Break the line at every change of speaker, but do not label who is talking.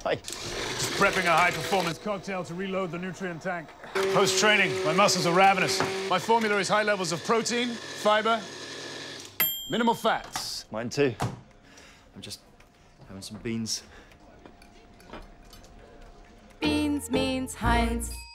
Hi.
Just prepping a high-performance cocktail to reload the nutrient tank. Post-training, my muscles are ravenous. My formula is high levels of protein, fibre, minimal fats.
Mine too. I'm just having some beans.
Beans, Meanz, Heinz.